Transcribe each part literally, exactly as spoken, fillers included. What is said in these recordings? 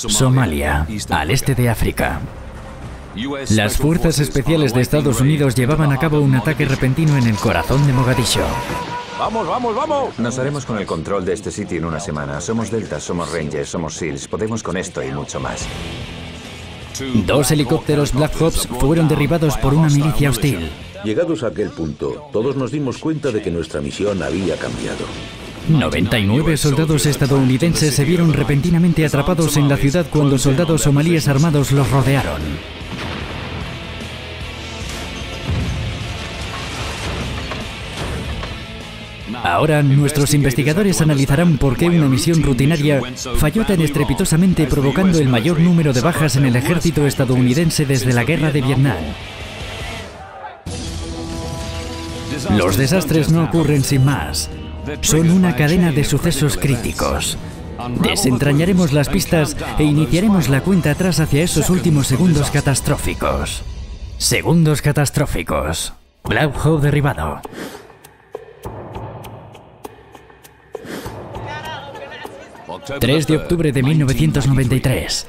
Somalia, al este de África. Las fuerzas especiales de Estados Unidos llevaban a cabo un ataque repentino en el corazón de Mogadiscio. ¡Vamos, vamos, vamos! Nos haremos con el control de este sitio en una semana. Somos Delta, somos Rangers, somos SEALs. Podemos con esto y mucho más. Dos helicópteros Black Ops fueron derribados por una milicia hostil. Llegados a aquel punto, todos nos dimos cuenta de que nuestra misión había cambiado. noventa y nueve soldados estadounidenses se vieron repentinamente atrapados en la ciudad cuando soldados somalíes armados los rodearon. Ahora, nuestros investigadores analizarán por qué una misión rutinaria falló tan estrepitosamente, provocando el mayor número de bajas en el ejército estadounidense desde la guerra de Vietnam. Los desastres no ocurren sin más. Son una cadena de sucesos críticos. Desentrañaremos las pistas e iniciaremos la cuenta atrás hacia esos últimos segundos catastróficos. Segundos catastróficos. Black Hawk derribado. tres de octubre de mil novecientos noventa y tres.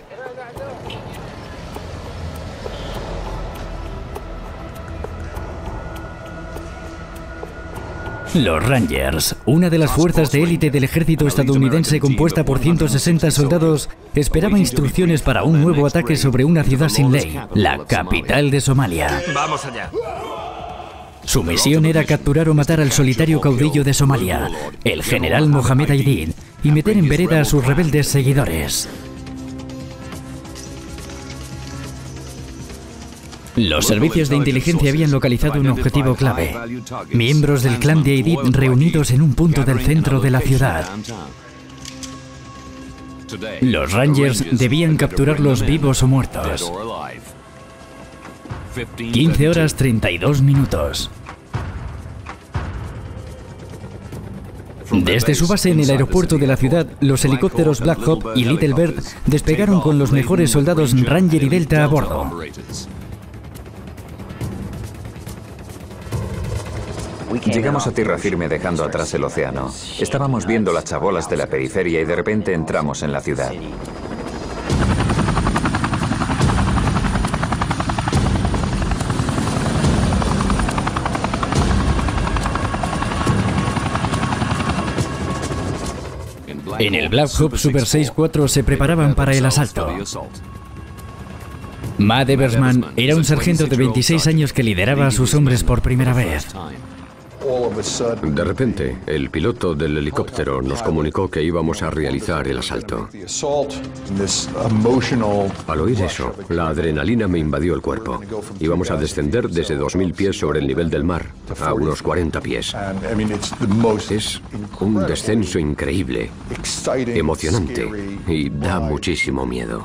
Los Rangers, una de las fuerzas de élite del ejército estadounidense compuesta por ciento sesenta soldados, esperaba instrucciones para un nuevo ataque sobre una ciudad sin ley, la capital de Somalia. ¡Vamos allá! Su misión era capturar o matar al solitario caudillo de Somalia, el general Mohamed Aidid, y meter en vereda a sus rebeldes seguidores. Los servicios de inteligencia habían localizado un objetivo clave: miembros del clan de Aidid reunidos en un punto del centro de la ciudad. Los Rangers debían capturarlos vivos o muertos. quince horas treinta y dos minutos. Desde su base en el aeropuerto de la ciudad, los helicópteros Black Hawk y Little Bird despegaron con los mejores soldados Ranger y Delta a bordo. Llegamos a tierra firme dejando atrás el océano. Estábamos viendo las chabolas de la periferia y de repente entramos en la ciudad. En el Black Hawk Super seis cuatro se preparaban para el asalto. Matt Eversman era un sargento de veintiséis años que lideraba a sus hombres por primera vez. De repente, el piloto del helicóptero nos comunicó que íbamos a realizar el asalto. Al oír eso, la adrenalina me invadió el cuerpo. Íbamos a descender desde dos mil pies sobre el nivel del mar a unos cuarenta pies. Es un descenso increíble, emocionante y da muchísimo miedo.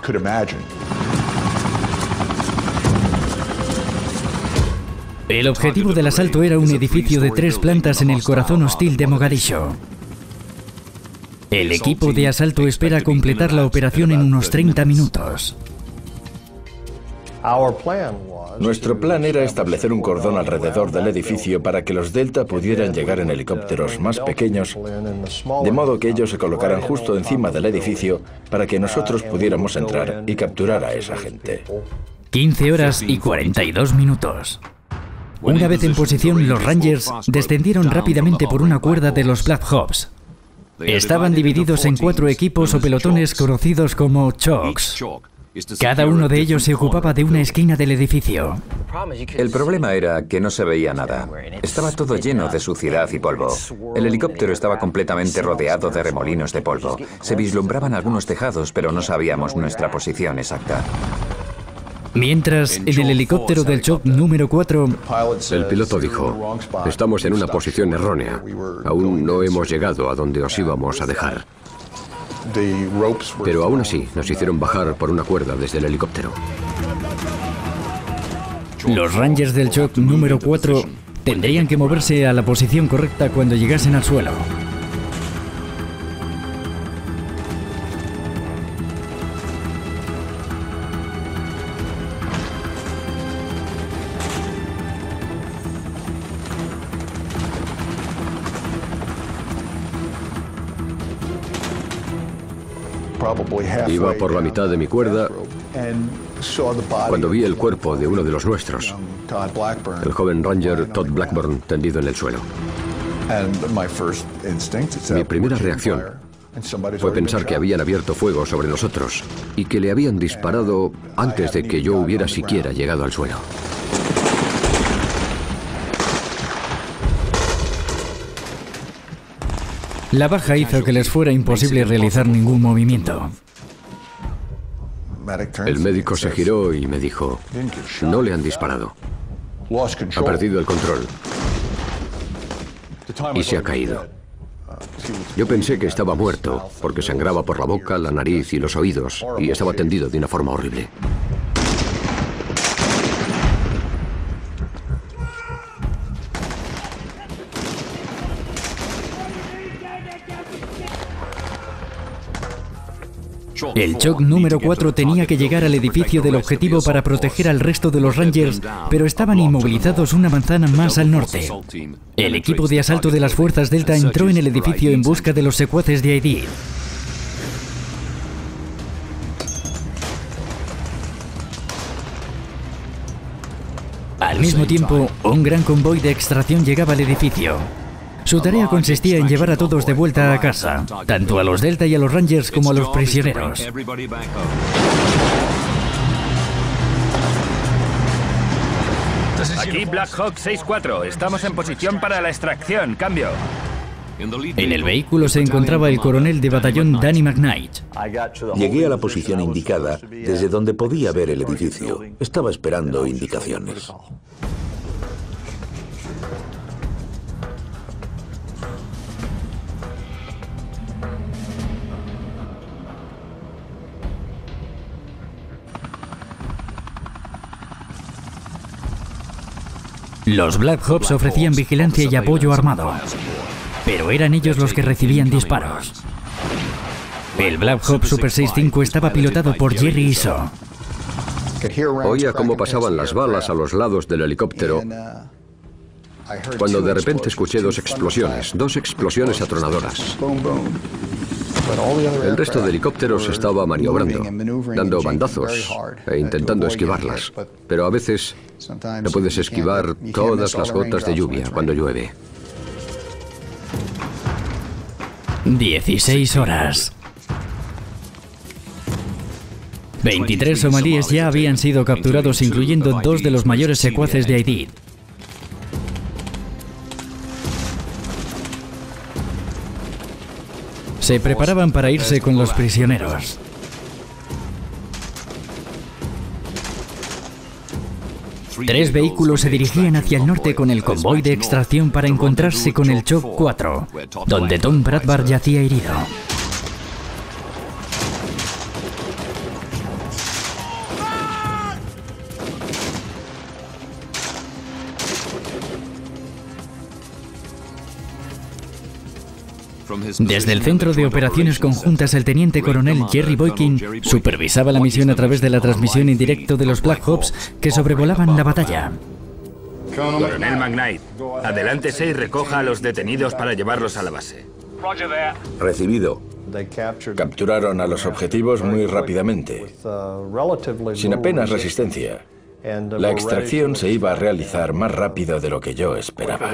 El objetivo del asalto era un edificio de tres plantas en el corazón hostil de Mogadiscio. El equipo de asalto espera completar la operación en unos treinta minutos. Nuestro plan era establecer un cordón alrededor del edificio para que los Delta pudieran llegar en helicópteros más pequeños, de modo que ellos se colocaran justo encima del edificio para que nosotros pudiéramos entrar y capturar a esa gente. quince horas y cuarenta y dos minutos. Una vez en posición, los Rangers descendieron rápidamente por una cuerda de los Black Hawks. Estaban divididos en cuatro equipos o pelotones conocidos como chocks. Cada uno de ellos se ocupaba de una esquina del edificio. El problema era que no se veía nada. Estaba todo lleno de suciedad y polvo. El helicóptero estaba completamente rodeado de remolinos de polvo. Se vislumbraban algunos tejados, pero no sabíamos nuestra posición exacta. Mientras, en el helicóptero del Chop número cuatro... El piloto dijo: estamos en una posición errónea. Aún no hemos llegado a donde os íbamos a dejar. Pero aún así, nos hicieron bajar por una cuerda desde el helicóptero. Los Rangers del Chop número cuatro tendrían que moverse a la posición correcta cuando llegasen al suelo. Iba por la mitad de mi cuerda cuando vi el cuerpo de uno de los nuestros, el joven Ranger Todd Blackburn, tendido en el suelo. Mi primera reacción fue pensar que habían abierto fuego sobre nosotros y que le habían disparado antes de que yo hubiera siquiera llegado al suelo. La baja hizo que les fuera imposible realizar ningún movimiento. El médico se giró y me dijo: no le han disparado. Ha perdido el control y se ha caído. Yo pensé que estaba muerto porque sangraba por la boca, la nariz y los oídos y estaba tendido de una forma horrible. El Shock número cuatro tenía que llegar al edificio del objetivo para proteger al resto de los Rangers, pero estaban inmovilizados una manzana más al norte. El equipo de asalto de las fuerzas Delta entró en el edificio en busca de los secuaces de Aidid. Al mismo tiempo, un gran convoy de extracción llegaba al edificio. Su tarea consistía en llevar a todos de vuelta a casa, tanto a los Delta y a los Rangers como a los prisioneros. Aquí Black Hawk seis cuatro, estamos en posición para la extracción, cambio. En el vehículo se encontraba el coronel de batallón Danny McKnight. Llegué a la posición indicada desde donde podía ver el edificio. Estaba esperando indicaciones. Los Black Hawks ofrecían vigilancia y apoyo armado, pero eran ellos los que recibían disparos. El Black Hawk Super sesenta y cinco estaba pilotado por Jerry Iso. Oía cómo pasaban las balas a los lados del helicóptero cuando de repente escuché dos explosiones, dos explosiones atronadoras. El resto de helicópteros estaba maniobrando, dando bandazos e intentando esquivarlas, pero a veces no puedes esquivar todas las gotas de lluvia cuando llueve. dieciséis horas. veintitrés somalíes ya habían sido capturados, incluyendo dos de los mayores secuaces de Aidid. Se preparaban para irse con los prisioneros. Tres vehículos se dirigían hacia el norte con el convoy de extracción para encontrarse con el Shock cuatro, donde Tom Bradbar yacía herido. Desde el Centro de Operaciones Conjuntas, el teniente coronel Jerry Boykin supervisaba la misión a través de la transmisión en directo de los Black Hawks que sobrevolaban la batalla. Coronel McKnight, adelántese y recoja a los detenidos para llevarlos a la base. Recibido. Capturaron a los objetivos muy rápidamente, sin apenas resistencia. La extracción se iba a realizar más rápido de lo que yo esperaba.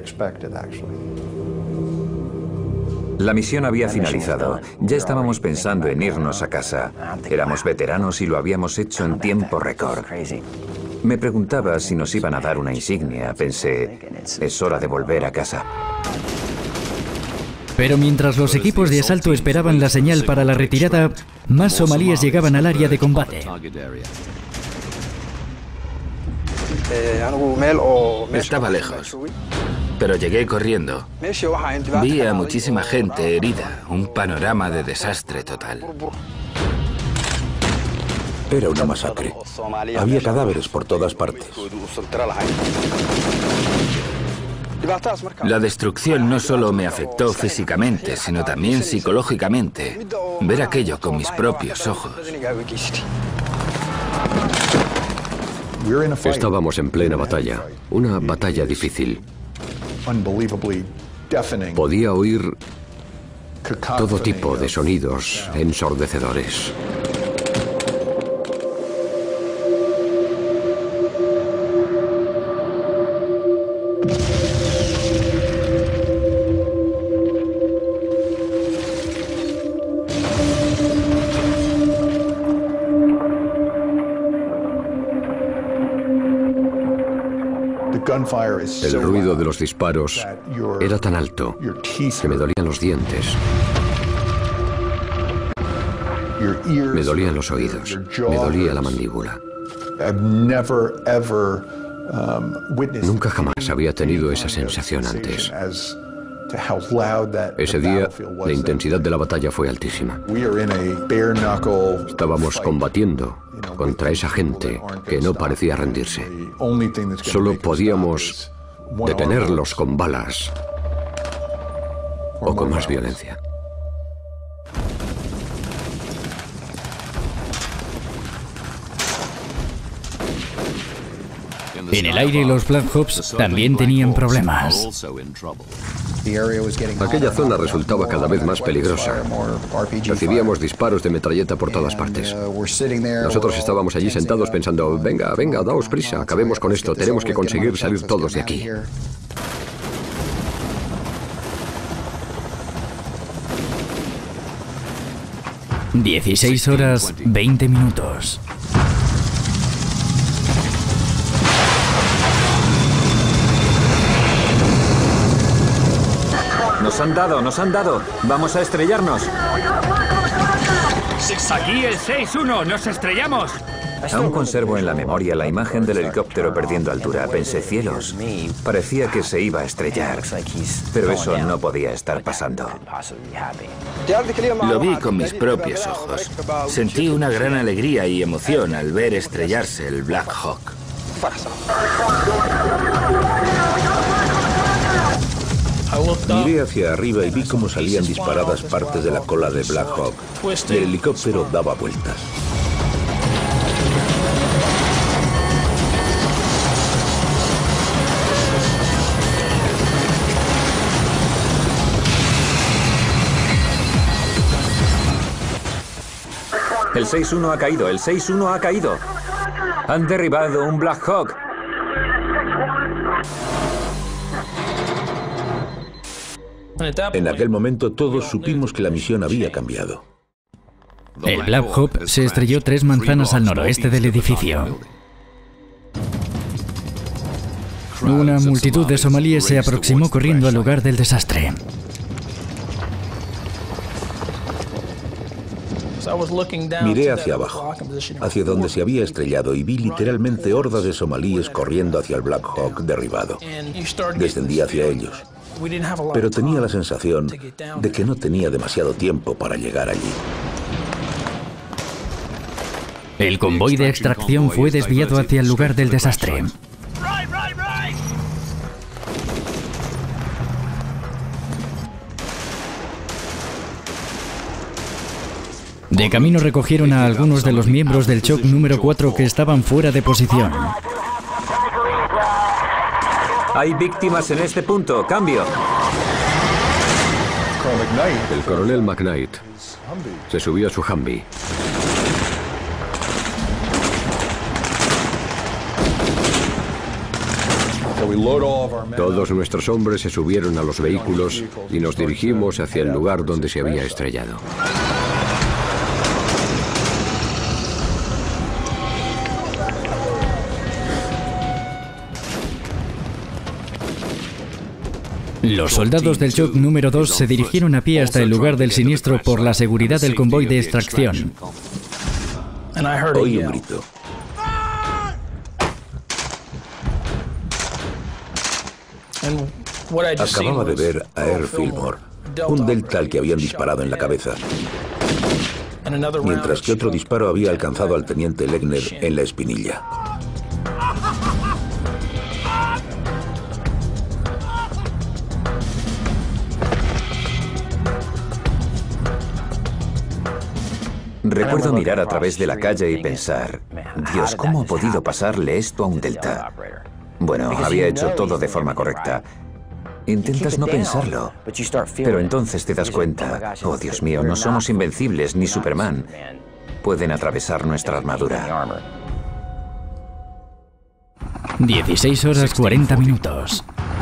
La misión había finalizado. Ya estábamos pensando en irnos a casa. Éramos veteranos y lo habíamos hecho en tiempo récord. Me preguntaba si nos iban a dar una insignia. Pensé, es hora de volver a casa. Pero mientras los equipos de asalto esperaban la señal para la retirada, más somalíes llegaban al área de combate. Estaba lejos, pero llegué corriendo. Vi a muchísima gente herida, un panorama de desastre total. Era una masacre. Había cadáveres por todas partes. La destrucción no solo me afectó físicamente, sino también psicológicamente. Ver aquello con mis propios ojos. Estábamos en plena batalla, una batalla difícil. Podía oír Todo tipo de sonidos ensordecedores. El ruido de los disparos era tan alto que me dolían los dientes. Me dolían los oídos. Me dolía la mandíbula. Nunca jamás había tenido esa sensación antes. Ese día, la intensidad de la batalla fue altísima. Estábamos combatiendo contra esa gente que no parecía rendirse. Solo podíamos detenerlos con balas o con más violencia. En el aire los Black Ops también tenían problemas. Aquella zona resultaba cada vez más peligrosa. Recibíamos disparos de metralleta por todas partes. Nosotros estábamos allí sentados pensando, venga, venga, daos prisa, acabemos con esto, tenemos que conseguir salir todos de aquí. dieciséis horas, veinte minutos. Nos han dado, nos han dado. Vamos a estrellarnos. Aquí el seis uno, nos estrellamos. Aún conservo en la memoria la imagen del helicóptero perdiendo altura. Pensé, cielos, parecía que se iba a estrellar. Pero eso no podía estar pasando. Lo vi con mis propios ojos. Sentí una gran alegría y emoción al ver estrellarse el Black Hawk. Miré hacia arriba y vi cómo salían disparadas partes de la cola de Black Hawk y el helicóptero daba vueltas. El seis uno ha caído, el seis uno ha caído. Han derribado un Black Hawk. En aquel momento todos supimos que la misión había cambiado. El Black Hawk se estrelló tres manzanas al noroeste del edificio. Una multitud de somalíes se aproximó corriendo al lugar del desastre. Miré hacia abajo, hacia donde se había estrellado, y vi literalmente hordas de somalíes corriendo hacia el Black Hawk derribado. Descendí hacia ellos, pero tenía la sensación de que no tenía demasiado tiempo para llegar allí. El convoy de extracción fue desviado hacia el lugar del desastre. De camino recogieron a algunos de los miembros del Shock número cuatro que estaban fuera de posición. Hay víctimas en este punto. Cambio. El coronel McKnight se subió a su Humvee. Todos nuestros hombres se subieron a los vehículos y nos dirigimos hacia el lugar donde se había estrellado. Los soldados del Shock número dos se dirigieron a pie hasta el lugar del siniestro por la seguridad del convoy de extracción. Oí un grito. Acababa de ver a Earl Fillmore, un Delta al que habían disparado en la cabeza, mientras que otro disparo había alcanzado al teniente Legner en la espinilla. Recuerdo mirar a través de la calle y pensar, Dios, ¿cómo ha podido pasarle esto a un Delta? Bueno, había hecho todo de forma correcta. Intentas no pensarlo, pero entonces te das cuenta, oh Dios mío, no somos invencibles ni Superman. Pueden atravesar nuestra armadura. dieciséis horas cuarenta minutos.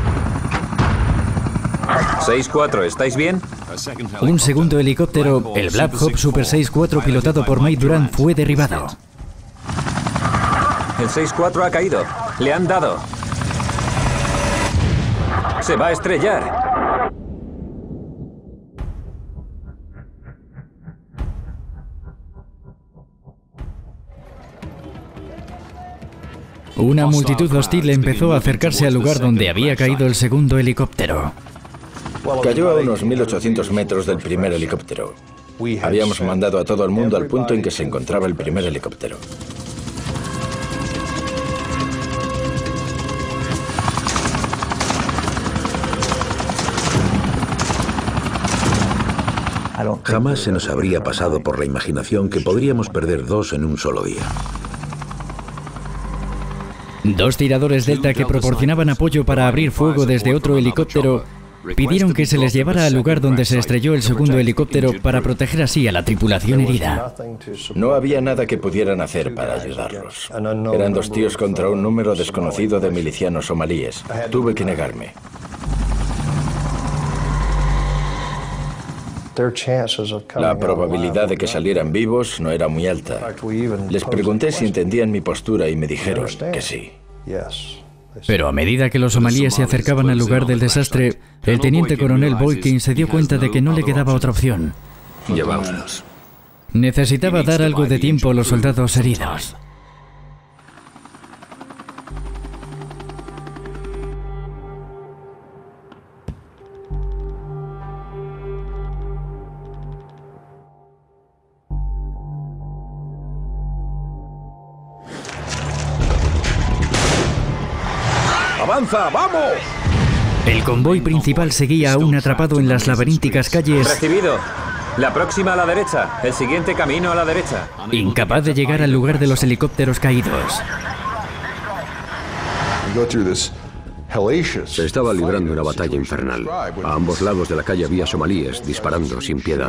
seis cuatro, ¿estáis bien? Un segundo helicóptero, el Black Hawk Super seis cuatro pilotado por Mike Durán, fue derribado. El seis cuatro ha caído. Le han dado. Se va a estrellar. Una multitud hostil empezó a acercarse al lugar donde había caído el segundo helicóptero. Cayó a unos mil ochocientos metros del primer helicóptero. Habíamos mandado a todo el mundo al punto en que se encontraba el primer helicóptero. Jamás se nos habría pasado por la imaginación que podríamos perder dos en un solo día. Dos tiradores Delta que proporcionaban apoyo para abrir fuego desde otro helicóptero pidieron que se les llevara al lugar donde se estrelló el segundo helicóptero para proteger así a la tripulación herida. No había nada que pudieran hacer para ayudarlos. Eran dos tíos contra un número desconocido de milicianos somalíes. Tuve que negarme. La probabilidad de que salieran vivos no era muy alta. Les pregunté si entendían mi postura y me dijeron que sí. Pero a medida que los somalíes se acercaban al lugar del desastre, el teniente coronel Boykin se dio cuenta de que no le quedaba otra opción. Llevámoslos. Necesitaba dar algo de tiempo a los soldados heridos. ¡Avanza, vamos! El convoy principal seguía aún atrapado en las laberínticas calles. Recibido. La próxima a la derecha. El siguiente camino a la derecha. Incapaz de llegar al lugar de los helicópteros caídos. Se estaba librando una batalla infernal. A ambos lados de la calle había somalíes disparando sin piedad.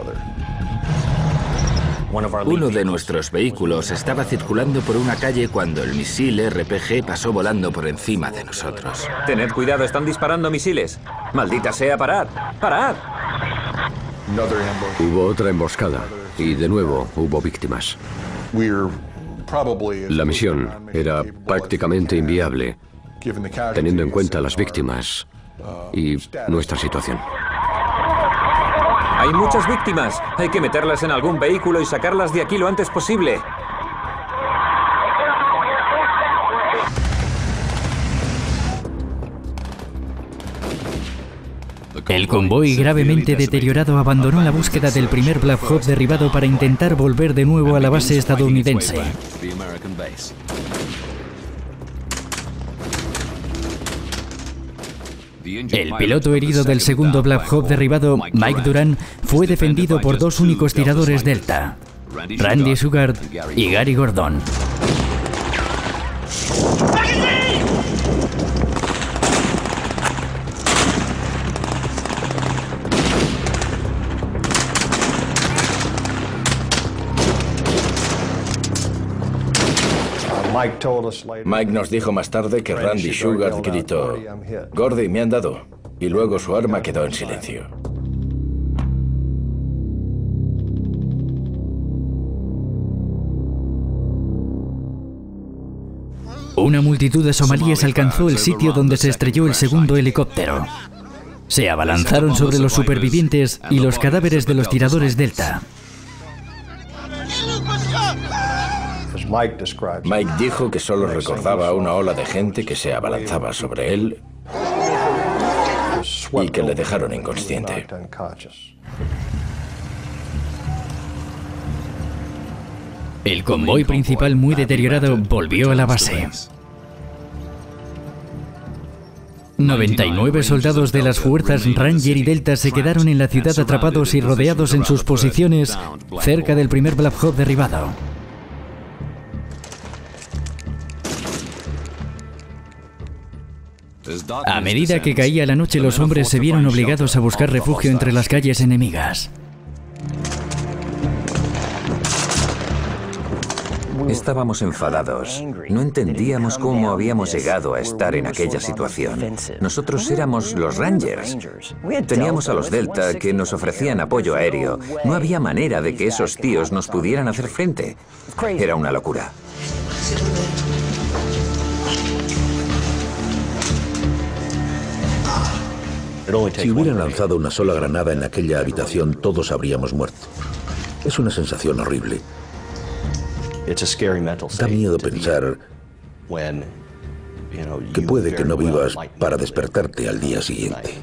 Uno de nuestros vehículos estaba circulando por una calle cuando el misil R P G pasó volando por encima de nosotros. Tened cuidado, están disparando misiles. Maldita sea, parad, parad. Hubo otra emboscada y de nuevo hubo víctimas. La misión era prácticamente inviable, teniendo en cuenta las víctimas y nuestra situación. Hay muchas víctimas. Hay que meterlas en algún vehículo y sacarlas de aquí lo antes posible. El convoy gravemente deteriorado abandonó la búsqueda del primer Black Hawk derribado para intentar volver de nuevo a la base estadounidense. El piloto herido del segundo Black Hawk derribado, Mike Durán, fue defendido por dos únicos tiradores Delta, Randy Shugart y Gary Gordon. Mike nos dijo más tarde que Randy Shugart gritó, "Gordy, me han dado", y luego su arma quedó en silencio. Una multitud de somalíes alcanzó el sitio donde se estrelló el segundo helicóptero. Se abalanzaron sobre los supervivientes y los cadáveres de los tiradores Delta. Mike dijo que solo recordaba una ola de gente que se abalanzaba sobre él y que le dejaron inconsciente. El convoy principal, muy deteriorado, volvió a la base. noventa y nueve soldados de las fuerzas Ranger y Delta se quedaron en la ciudad atrapados y rodeados en sus posiciones cerca del primer Black Hawk derribado. A medida que caía la noche, los hombres se vieron obligados a buscar refugio entre las calles enemigas. Estábamos enfadados. No entendíamos cómo habíamos llegado a estar en aquella situación. Nosotros éramos los Rangers. Teníamos a los Delta que nos ofrecían apoyo aéreo. No había manera de que esos tíos nos pudieran hacer frente. Era una locura. Si hubieran lanzado una sola granada en aquella habitación, todos habríamos muerto. Es una sensación horrible. Da miedo pensar que puede que no vivas para despertarte al día siguiente.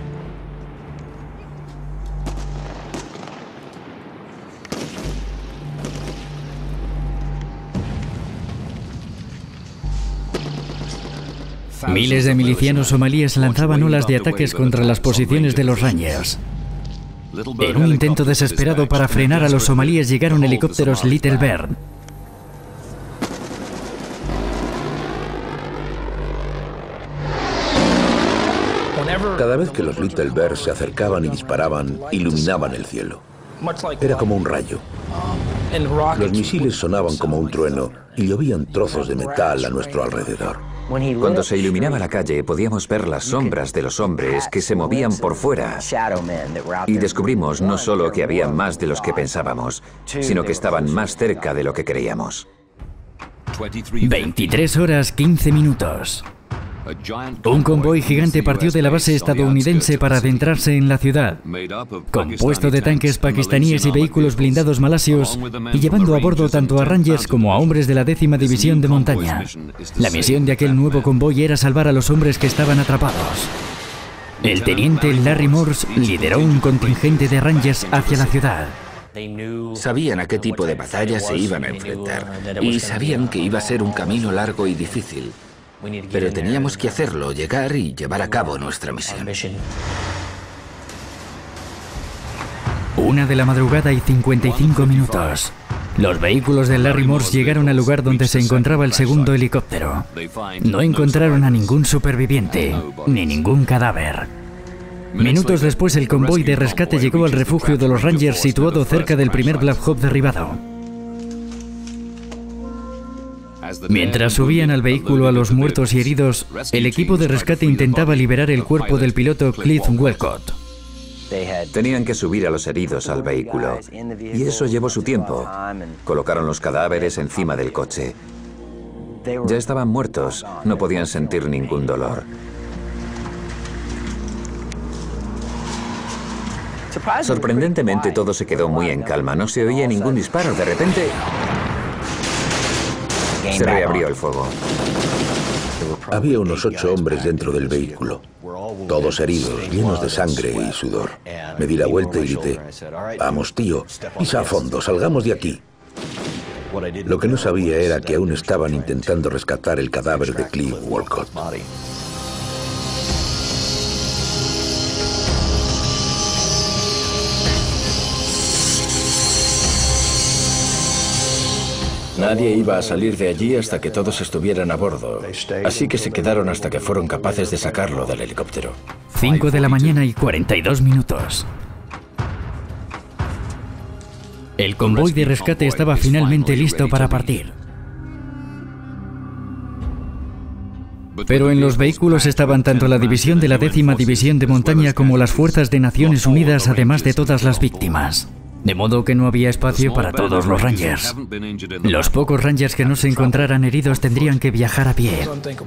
Miles de milicianos somalíes lanzaban olas de ataques contra las posiciones de los Rangers. En un intento desesperado para frenar a los somalíes llegaron helicópteros Little Bird. Cada vez que los Little Birds se acercaban y disparaban, iluminaban el cielo. Era como un rayo. Los misiles sonaban como un trueno y llovían trozos de metal a nuestro alrededor. Cuando se iluminaba la calle, podíamos ver las sombras de los hombres que se movían por fuera. Y descubrimos no solo que había más de los que pensábamos, sino que estaban más cerca de lo que creíamos. veintitrés horas quince minutos. Un convoy gigante partió de la base estadounidense para adentrarse en la ciudad, compuesto de tanques pakistaníes y vehículos blindados malasios, y llevando a bordo tanto a Rangers como a hombres de la décima división de montaña. La misión de aquel nuevo convoy era salvar a los hombres que estaban atrapados. El teniente Larry Morse lideró un contingente de Rangers hacia la ciudad. Sabían a qué tipo de batalla se iban a enfrentar, y sabían que iba a ser un camino largo y difícil. Pero teníamos que hacerlo, llegar y llevar a cabo nuestra misión. Una de la madrugada y cincuenta y cinco minutos. Los vehículos de Larry Morse llegaron al lugar donde se encontraba el segundo helicóptero. No encontraron a ningún superviviente, ni ningún cadáver. Minutos después, el convoy de rescate llegó al refugio de los Rangers situado cerca del primer Black Hawk derribado. Mientras subían al vehículo a los muertos y heridos, el equipo de rescate intentaba liberar el cuerpo del piloto Cliff Welcott. Tenían que subir a los heridos al vehículo, y eso llevó su tiempo. Colocaron los cadáveres encima del coche. Ya estaban muertos, no podían sentir ningún dolor. Sorprendentemente, todo se quedó muy en calma. No se oía ningún disparo. De repente, se reabrió el fuego. Había unos ocho hombres dentro del vehículo, todos heridos, llenos de sangre y sudor. Me di la vuelta y grité: «Vamos, tío, pisa a fondo, salgamos de aquí». Lo que no sabía era que aún estaban intentando rescatar el cadáver de Cliff Walcott. Nadie iba a salir de allí hasta que todos estuvieran a bordo, así que se quedaron hasta que fueron capaces de sacarlo del helicóptero. cinco de la mañana y cuarenta y dos minutos. El convoy de rescate estaba finalmente listo para partir. Pero en los vehículos estaban tanto la división de la décima división de montaña como las fuerzas de Naciones Unidas, además de todas las víctimas. De modo que no había espacio para todos los Rangers. Los pocos Rangers que no se encontraran heridos tendrían que viajar a pie.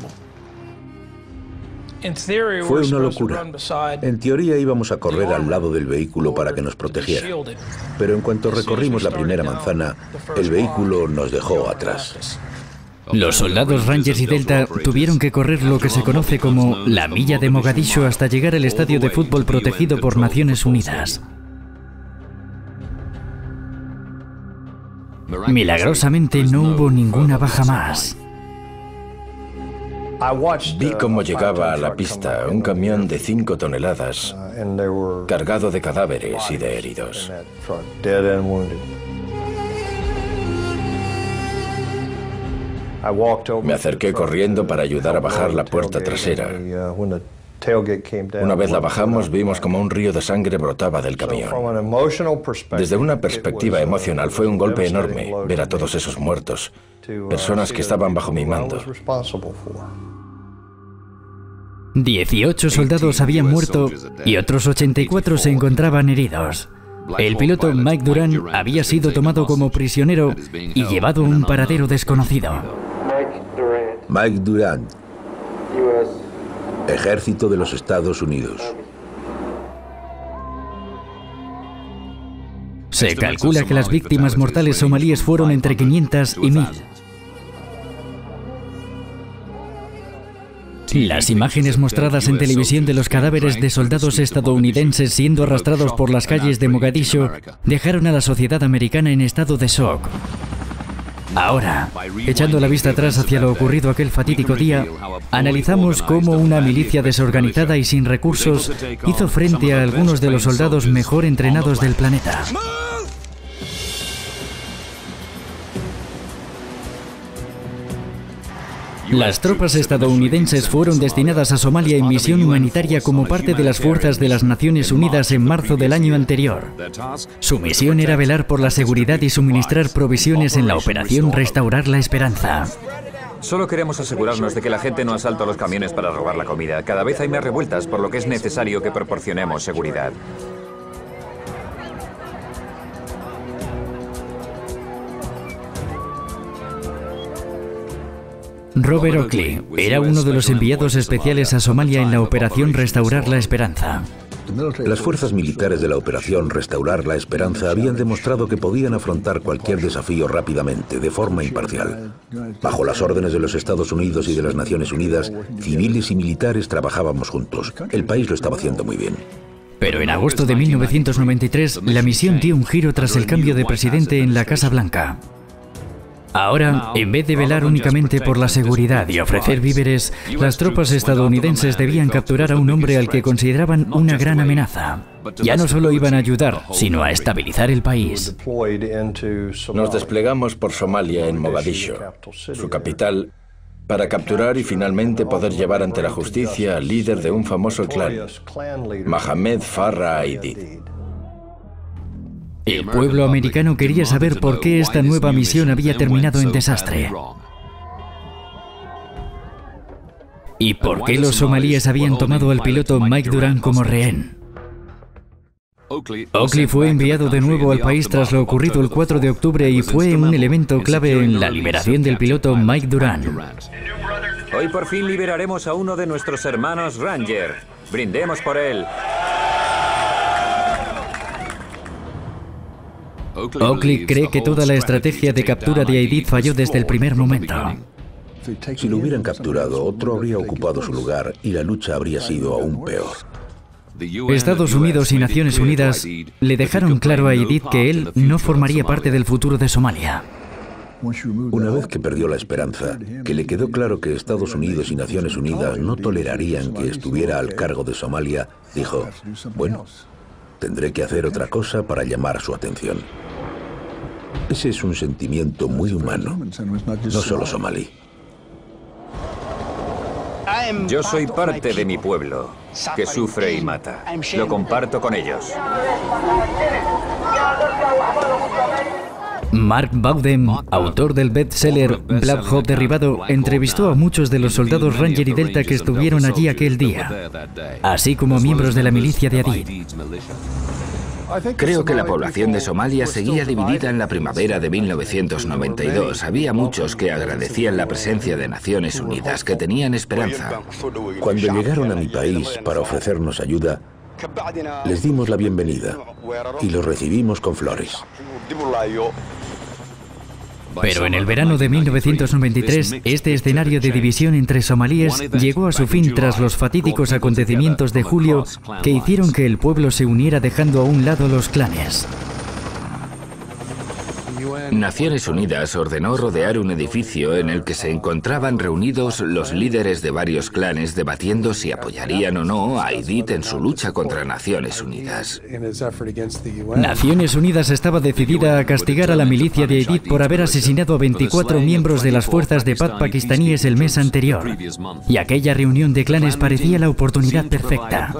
Fue una locura. En teoría íbamos a correr al lado del vehículo para que nos protegiera. Pero en cuanto recorrimos la primera manzana, el vehículo nos dejó atrás. Los soldados Rangers y Delta tuvieron que correr lo que se conoce como la milla de Mogadiscio hasta llegar al estadio de fútbol protegido por Naciones Unidas. Milagrosamente no hubo ninguna baja más. Vi cómo llegaba a la pista un camión de cinco toneladas, cargado de cadáveres y de heridos. Me acerqué corriendo para ayudar a bajar la puerta trasera. Una vez la bajamos, vimos como un río de sangre brotaba del camión. Desde una perspectiva emocional fue un golpe enorme ver a todos esos muertos, personas que estaban bajo mi mando. dieciocho soldados habían muerto y otros ochenta y cuatro se encontraban heridos. El piloto Mike Duran había sido tomado como prisionero y llevado a un paradero desconocido. Mike Duran, Ejército de los Estados Unidos. Se calcula que las víctimas mortales somalíes fueron entre quinientas y mil. Las imágenes mostradas en televisión de los cadáveres de soldados estadounidenses siendo arrastrados por las calles de Mogadishu dejaron a la sociedad americana en estado de shock. Ahora, echando la vista atrás hacia lo ocurrido aquel fatídico día, analizamos cómo una milicia desorganizada y sin recursos hizo frente a algunos de los soldados mejor entrenados del planeta. Las tropas estadounidenses fueron destinadas a Somalia en misión humanitaria como parte de las fuerzas de las Naciones Unidas en marzo del año anterior. Su misión era velar por la seguridad y suministrar provisiones en la operación Restaurar la Esperanza. Solo queremos asegurarnos de que la gente no asalta los camiones para robar la comida. Cada vez hay más revueltas, por lo que es necesario que proporcionemos seguridad. Robert Oakley era uno de los enviados especiales a Somalia en la operación Restaurar la Esperanza. Las fuerzas militares de la operación Restaurar la Esperanza habían demostrado que podían afrontar cualquier desafío rápidamente, de forma imparcial. Bajo las órdenes de los Estados Unidos y de las Naciones Unidas, civiles y militares trabajábamos juntos. El país lo estaba haciendo muy bien. Pero en agosto de mil novecientos noventa y tres, la misión dio un giro tras el cambio de presidente en la Casa Blanca. Ahora, en vez de velar únicamente por la seguridad y ofrecer víveres, las tropas estadounidenses debían capturar a un hombre al que consideraban una gran amenaza. Ya no solo iban a ayudar, sino a estabilizar el país. Nos desplegamos por Somalia en Mogadishu, su capital, para capturar y finalmente poder llevar ante la justicia al líder de un famoso clan, Mohamed Farah Aidid. El pueblo americano quería saber por qué esta nueva misión había terminado en desastre. ¿Y por qué los somalíes habían tomado al piloto Mike Duran como rehén? Oakley fue enviado de nuevo al país tras lo ocurrido el cuatro de octubre y fue un elemento clave en la liberación del piloto Mike Duran. Hoy por fin liberaremos a uno de nuestros hermanos Ranger. Brindemos por él. Oakley cree que toda la estrategia de captura de Aidid falló desde el primer momento. Si lo hubieran capturado, otro habría ocupado su lugar y la lucha habría sido aún peor. Estados Unidos y Naciones Unidas le dejaron claro a Aidid que él no formaría parte del futuro de Somalia. Una vez que perdió la esperanza, que le quedó claro que Estados Unidos y Naciones Unidas no tolerarían que estuviera al cargo de Somalia, dijo, bueno, tendré que hacer otra cosa para llamar su atención. Ese es un sentimiento muy humano, no solo somalí. Yo soy parte de mi pueblo, que sufre y mata. Lo comparto con ellos. Mark Bowden, autor del bestseller Black Hawk derribado, entrevistó a muchos de los soldados Ranger y Delta que estuvieron allí aquel día, así como a miembros de la milicia de Aidid. Creo que la población de Somalia seguía dividida en la primavera de mil novecientos noventa y dos. Había muchos que agradecían la presencia de Naciones Unidas, que tenían esperanza. Cuando llegaron a mi país para ofrecernos ayuda, les dimos la bienvenida y los recibimos con flores. Pero en el verano de mil novecientos noventa y tres, este escenario de división entre somalíes llegó a su fin tras los fatídicos acontecimientos de julio que hicieron que el pueblo se uniera dejando a un lado los clanes. Naciones Unidas ordenó rodear un edificio en el que se encontraban reunidos los líderes de varios clanes debatiendo si apoyarían o no a Aidid en su lucha contra Naciones Unidas. Naciones Unidas estaba decidida a castigar a la milicia de Aidid por haber asesinado a veinticuatro miembros de las fuerzas de paz pakistaníes el mes anterior, y aquella reunión de clanes parecía la oportunidad perfecta.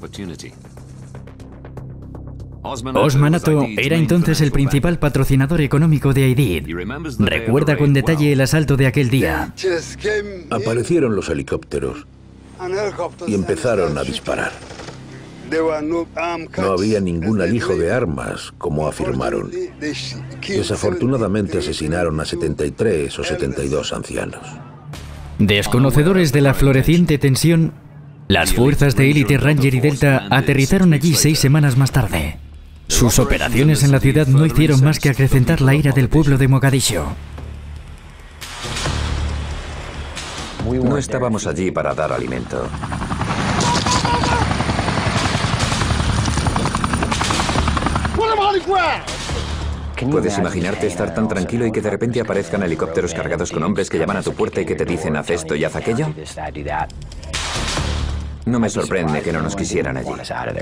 Osman Ato era entonces el principal patrocinador económico de Aidid. Recuerda con detalle el asalto de aquel día. Aparecieron los helicópteros y empezaron a disparar. No había ningún alijo de armas, como afirmaron. Desafortunadamente asesinaron a setenta y tres o setenta y dos ancianos. Desconocedores de la floreciente tensión, las fuerzas de élite Ranger y Delta aterrizaron allí seis semanas más tarde. Sus operaciones en la ciudad no hicieron más que acrecentar la ira del pueblo de Mogadiscio. No estábamos allí para dar alimento. ¿Puedes imaginarte estar tan tranquilo y que de repente aparezcan helicópteros cargados con hombres que llaman a tu puerta y que te dicen haz esto y haz aquello? No me sorprende que no nos quisieran allí.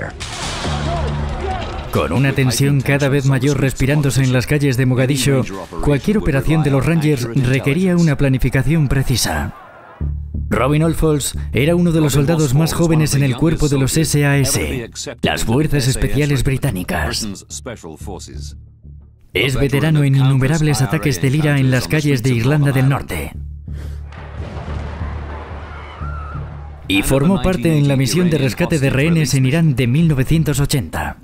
Con una tensión cada vez mayor respirándose en las calles de Mogadiscio, cualquier operación de los Rangers requería una planificación precisa. Robin Oldfalls era uno de los soldados más jóvenes en el cuerpo de los S A S, las Fuerzas Especiales Británicas. Es veterano en innumerables ataques del I R A en las calles de Irlanda del Norte. Y formó parte en la misión de rescate de rehenes en Irán de mil novecientos ochenta.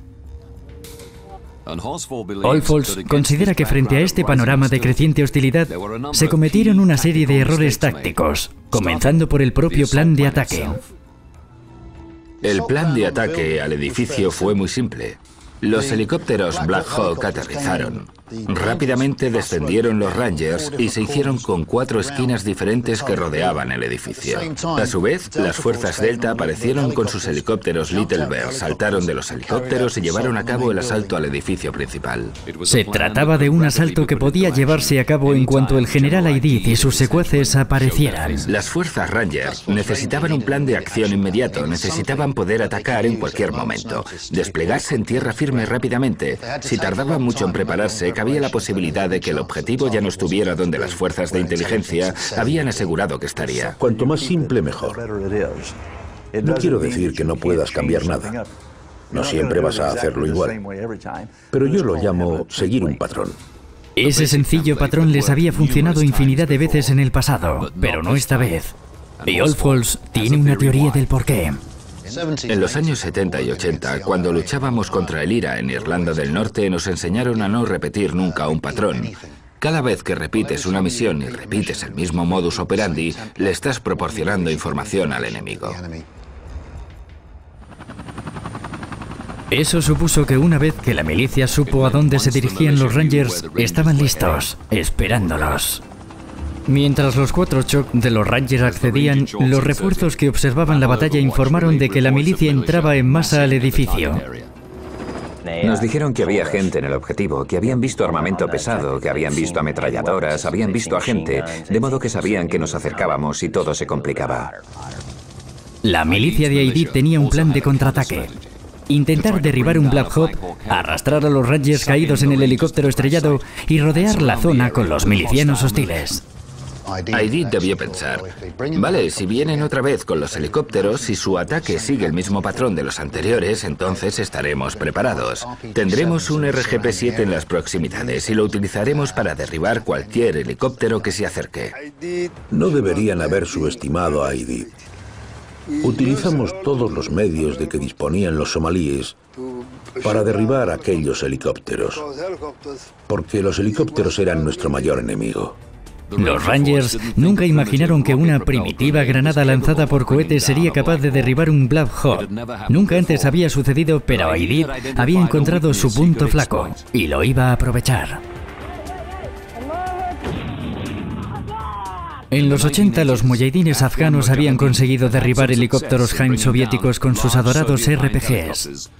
Oldfalls considera que frente a este panorama de creciente hostilidad, se cometieron una serie de errores tácticos, comenzando por el propio plan de ataque. El plan de ataque al edificio fue muy simple. Los helicópteros Black Hawk aterrizaron. Rápidamente descendieron los Rangers y se hicieron con cuatro esquinas diferentes que rodeaban el edificio. A su vez, las fuerzas Delta aparecieron con sus helicópteros Little Bear, saltaron de los helicópteros y llevaron a cabo el asalto al edificio principal. Se trataba de un asalto que podía llevarse a cabo en cuanto el general Aidid y sus secuaces aparecieran. Las fuerzas Rangers necesitaban un plan de acción inmediato, necesitaban poder atacar en cualquier momento, desplegarse en tierra firme rápidamente. Si tardaban mucho en prepararse, había la posibilidad de que el objetivo ya no estuviera donde las fuerzas de inteligencia habían asegurado que estaría. Cuanto más simple, mejor. No quiero decir que no puedas cambiar nada. No siempre vas a hacerlo igual. Pero yo lo llamo seguir un patrón. Ese sencillo patrón les había funcionado infinidad de veces en el pasado, pero no esta vez. Y Oldfalls tiene una teoría del porqué. En los años setenta y ochenta, cuando luchábamos contra el I R A en Irlanda del Norte, nos enseñaron a no repetir nunca un patrón. Cada vez que repites una misión y repites el mismo modus operandi, le estás proporcionando información al enemigo. Eso supuso que una vez que la milicia supo a dónde se dirigían los Rangers, estaban listos, esperándolos. Mientras los cuatro Chocks de los Rangers accedían, los refuerzos que observaban la batalla informaron de que la milicia entraba en masa al edificio. Nos dijeron que había gente en el objetivo, que habían visto armamento pesado, que habían visto ametralladoras, habían visto a gente, de modo que sabían que nos acercábamos y todo se complicaba. La milicia de Aidid tenía un plan de contraataque. Intentar derribar un Black Hawk, arrastrar a los Rangers caídos en el helicóptero estrellado y rodear la zona con los milicianos hostiles. Aidid debió pensar, vale, si vienen otra vez con los helicópteros y su ataque sigue el mismo patrón de los anteriores, entonces estaremos preparados. Tendremos un R G P siete en las proximidades y lo utilizaremos para derribar cualquier helicóptero que se acerque. No deberían haber subestimado a Aidid. Utilizamos todos los medios de que disponían los somalíes para derribar aquellos helicópteros, porque los helicópteros eran nuestro mayor enemigo. Los Rangers nunca imaginaron que una primitiva granada lanzada por cohetes sería capaz de derribar un Black Hawk. Nunca antes había sucedido, pero Aidid había encontrado su punto flaco y lo iba a aprovechar. En los ochenta, los mujahidines afganos habían conseguido derribar helicópteros Hind soviéticos con sus adorados R P Gs.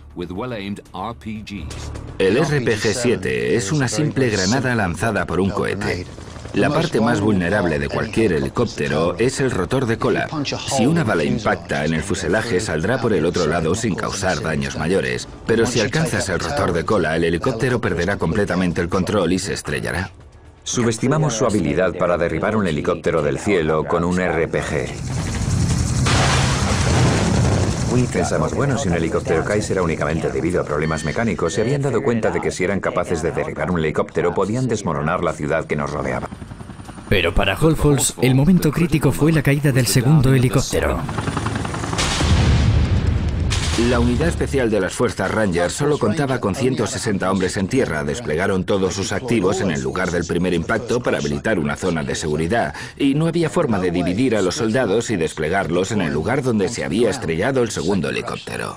El R P G siete es una simple granada lanzada por un cohete. La parte más vulnerable de cualquier helicóptero es el rotor de cola. Si una bala impacta en el fuselaje, saldrá por el otro lado sin causar daños mayores. Pero si alcanzas el rotor de cola, el helicóptero perderá completamente el control y se estrellará. Subestimamos su habilidad para derribar un helicóptero del cielo con un R P G. Pensamos, bueno, si un helicóptero cae será únicamente debido a problemas mecánicos. Se habían dado cuenta de que si eran capaces de derribar un helicóptero podían desmoronar la ciudad que nos rodeaba. Pero para Holfors, el momento crítico fue la caída del segundo helicóptero. La unidad especial de las fuerzas Rangers solo contaba con ciento sesenta hombres en tierra. Desplegaron todos sus activos en el lugar del primer impacto para habilitar una zona de seguridad. Y no había forma de dividir a los soldados y desplegarlos en el lugar donde se había estrellado el segundo helicóptero.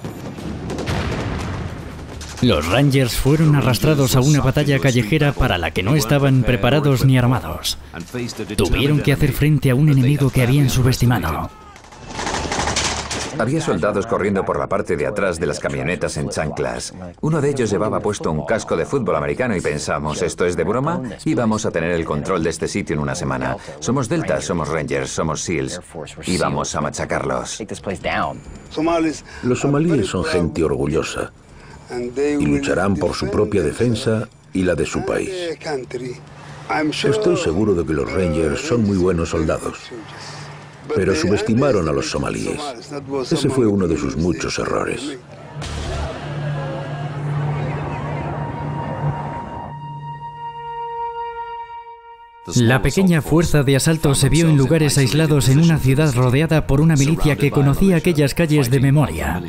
Los Rangers fueron arrastrados a una batalla callejera para la que no estaban preparados ni armados. Tuvieron que hacer frente a un enemigo que habían subestimado. Había soldados corriendo por la parte de atrás de las camionetas en chanclas. Uno de ellos llevaba puesto un casco de fútbol americano y pensamos, ¿esto es de broma? Y vamos a tener el control de este sitio en una semana. Somos Delta, somos Rangers, somos SEALs y vamos a machacarlos. Los somalíes son gente orgullosa y lucharán por su propia defensa y la de su país. Estoy seguro de que los Rangers son muy buenos soldados, pero subestimaron a los somalíes. Ese fue uno de sus muchos errores. La pequeña fuerza de asalto se vio en lugares aislados en una ciudad rodeada por una milicia que conocía aquellas calles de memoria.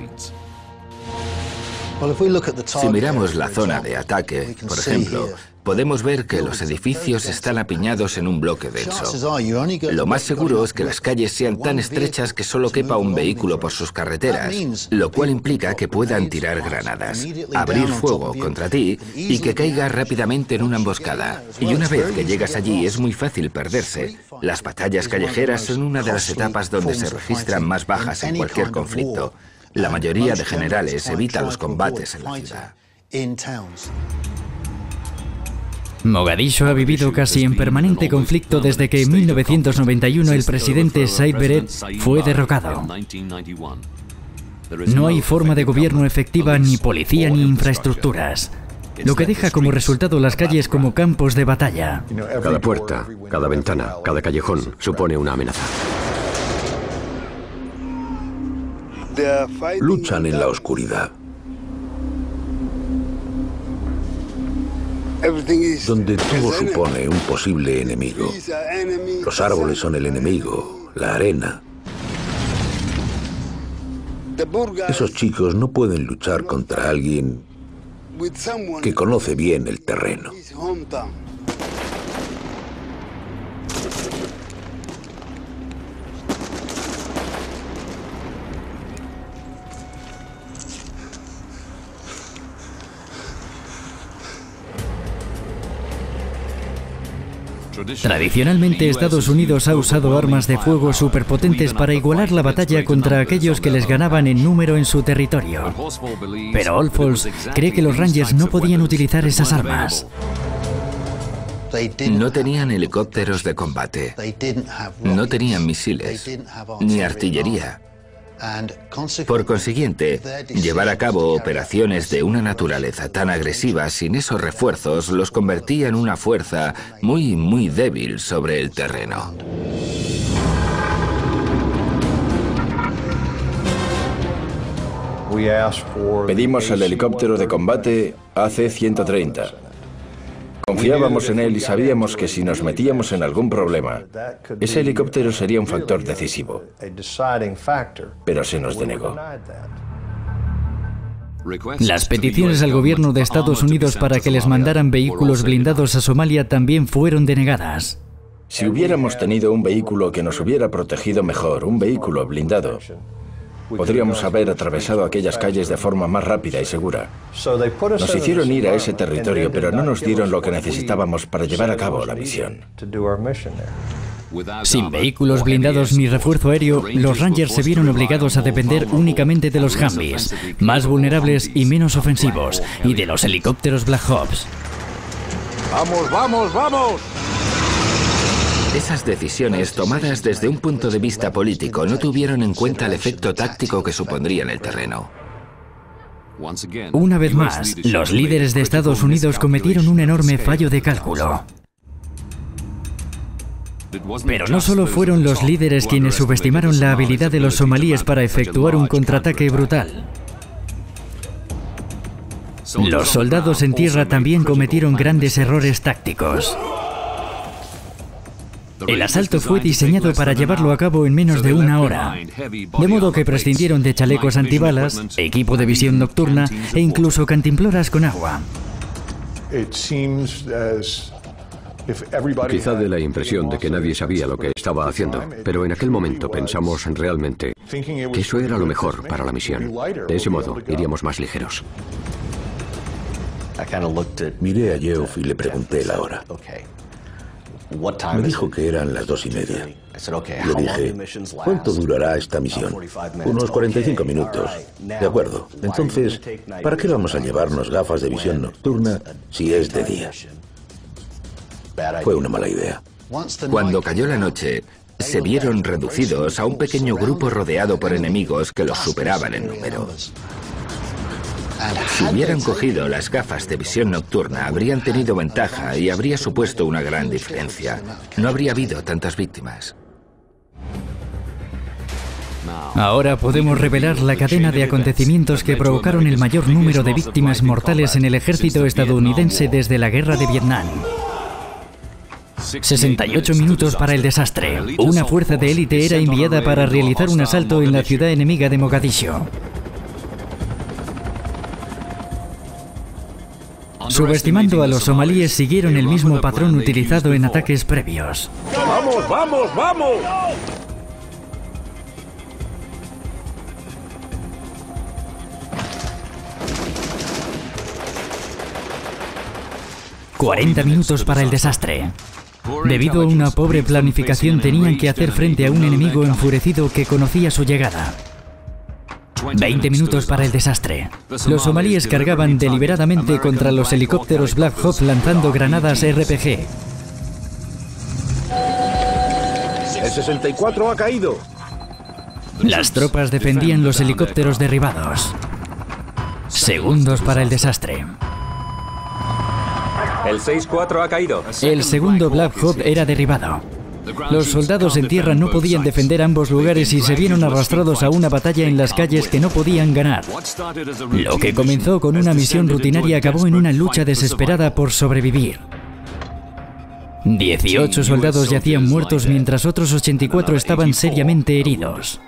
Si miramos la zona de ataque, por ejemplo, podemos ver que los edificios están apiñados en un bloque denso. Lo más seguro es que las calles sean tan estrechas que solo quepa un vehículo por sus carreteras, lo cual implica que puedan tirar granadas, abrir fuego contra ti y que caigas rápidamente en una emboscada. Y una vez que llegas allí es muy fácil perderse. Las batallas callejeras son una de las etapas donde se registran más bajas en cualquier conflicto. La mayoría de generales evita los combates en la ciudad. Mogadiscio ha vivido casi en permanente conflicto desde que en mil novecientos noventa y uno el presidente Said Barret fue derrocado. No hay forma de gobierno efectiva, ni policía ni infraestructuras, lo que deja como resultado las calles como campos de batalla. Cada puerta, cada ventana, cada callejón supone una amenaza. Luchan en la oscuridad, donde todo supone un posible enemigo. Los árboles son el enemigo, la arena. Esos chicos no pueden luchar contra alguien que conoce bien el terreno. Tradicionalmente, Estados Unidos ha usado armas de fuego superpotentes para igualar la batalla contra aquellos que les ganaban en número en su territorio. Pero Holfors cree que los Rangers no podían utilizar esas armas. No tenían helicópteros de combate, no tenían misiles, ni artillería. Por consiguiente, llevar a cabo operaciones de una naturaleza tan agresiva sin esos refuerzos los convertía en una fuerza muy, muy débil sobre el terreno. Pedimos el helicóptero de combate A C ciento treinta. Confiábamos en él y sabíamos que si nos metíamos en algún problema, ese helicóptero sería un factor decisivo. Pero se nos denegó. Las peticiones al gobierno de Estados Unidos para que les mandaran vehículos blindados a Somalia también fueron denegadas. Si hubiéramos tenido un vehículo que nos hubiera protegido mejor, un vehículo blindado, podríamos haber atravesado aquellas calles de forma más rápida y segura. Nos hicieron ir a ese territorio, pero no nos dieron lo que necesitábamos para llevar a cabo la misión. Sin vehículos blindados ni refuerzo aéreo, los Rangers se vieron obligados a depender únicamente de los Humvees, más vulnerables y menos ofensivos, y de los helicópteros Black Hawks. ¡Vamos, vamos, vamos! Esas decisiones, tomadas desde un punto de vista político, no tuvieron en cuenta el efecto táctico que supondría en el terreno. Una vez más, los líderes de Estados Unidos cometieron un enorme fallo de cálculo. Pero no solo fueron los líderes quienes subestimaron la habilidad de los somalíes para efectuar un contraataque brutal. Los soldados en tierra también cometieron grandes errores tácticos. El asalto fue diseñado para llevarlo a cabo en menos de una hora, de modo que prescindieron de chalecos antibalas, equipo de visión nocturna e incluso cantimploras con agua. Quizá dé la impresión de que nadie sabía lo que estaba haciendo, pero en aquel momento pensamos realmente que eso era lo mejor para la misión. De ese modo, iríamos más ligeros. Miré a Geoff y le pregunté la hora. Me dijo que eran las dos y media. Le dije, ¿cuánto durará esta misión? Unos cuarenta y cinco minutos. De acuerdo. Entonces, ¿para qué vamos a llevarnos gafas de visión nocturna si es de día? Fue una mala idea. Cuando cayó la noche, se vieron reducidos a un pequeño grupo rodeado por enemigos que los superaban en número. Si hubieran cogido las gafas de visión nocturna, habrían tenido ventaja y habría supuesto una gran diferencia. No habría habido tantas víctimas. Ahora podemos revelar la cadena de acontecimientos que provocaron el mayor número de víctimas mortales en el ejército estadounidense desde la guerra de Vietnam. sesenta y ocho minutos para el desastre. Una fuerza de élite era enviada para realizar un asalto en la ciudad enemiga de Mogadiscio. Subestimando a los somalíes, siguieron el mismo patrón utilizado en ataques previos. ¡Vamos, vamos, vamos! cuarenta minutos para el desastre. Debido a una pobre planificación, tenían que hacer frente a un enemigo enfurecido que conocía su llegada. veinte minutos para el desastre. Los somalíes cargaban deliberadamente contra los helicópteros Black Hawk lanzando granadas R P G. El sesenta y cuatro ha caído. Las tropas defendían los helicópteros derribados. Segundos para el desastre. El seis cuatro ha caído. El segundo Black Hawk era derribado. Los soldados en tierra no podían defender ambos lugares y se vieron arrastrados a una batalla en las calles que no podían ganar. Lo que comenzó con una misión rutinaria acabó en una lucha desesperada por sobrevivir. dieciocho soldados yacían muertos mientras otros ochenta y cuatro estaban seriamente heridos.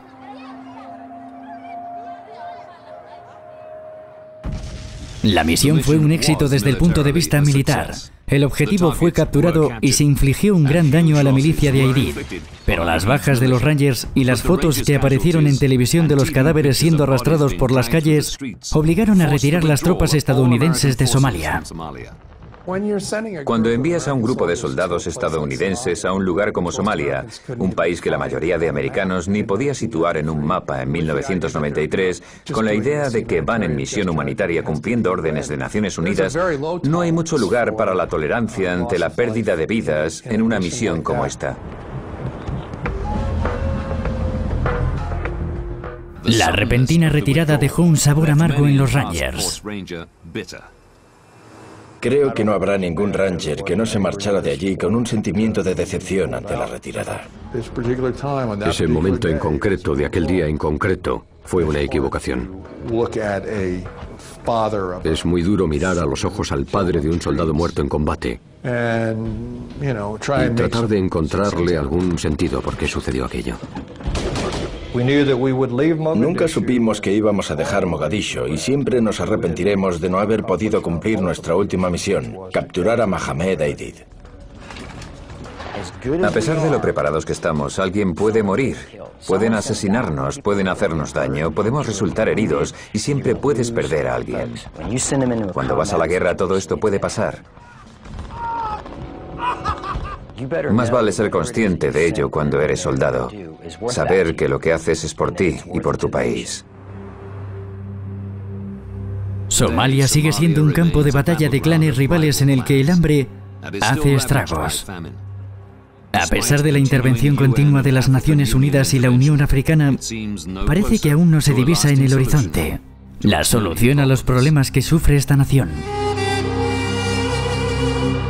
La misión fue un éxito desde el punto de vista militar. El objetivo fue capturado y se infligió un gran daño a la milicia de Aidid. Pero las bajas de los Rangers y las fotos que aparecieron en televisión de los cadáveres siendo arrastrados por las calles obligaron a retirar las tropas estadounidenses de Somalia. Cuando envías a un grupo de soldados estadounidenses a un lugar como Somalia, un país que la mayoría de americanos ni podía situar en un mapa en mil novecientos noventa y tres, con la idea de que van en misión humanitaria cumpliendo órdenes de Naciones Unidas, no hay mucho lugar para la tolerancia ante la pérdida de vidas en una misión como esta. La repentina retirada dejó un sabor amargo en los Rangers. Creo que no habrá ningún Ranger que no se marchara de allí con un sentimiento de decepción ante la retirada. Ese momento en concreto, de aquel día en concreto, fue una equivocación. Es muy duro mirar a los ojos al padre de un soldado muerto en combate y tratar de encontrarle algún sentido por qué sucedió aquello. Nunca supimos que íbamos a dejar Mogadiscio y siempre nos arrepentiremos de no haber podido cumplir nuestra última misión, capturar a Mohamed Aidid. A pesar de lo preparados que estamos, alguien puede morir. Pueden asesinarnos, pueden hacernos daño, podemos resultar heridos y siempre puedes perder a alguien. Cuando vas a la guerra todo esto puede pasar. Más vale ser consciente de ello cuando eres soldado. Saber que lo que haces es por ti y por tu país. Somalia sigue siendo un campo de batalla de clanes rivales en el que el hambre hace estragos. A pesar de la intervención continua de las Naciones Unidas y la Unión Africana, parece que aún no se divisa en el horizonte la solución a los problemas que sufre esta nación.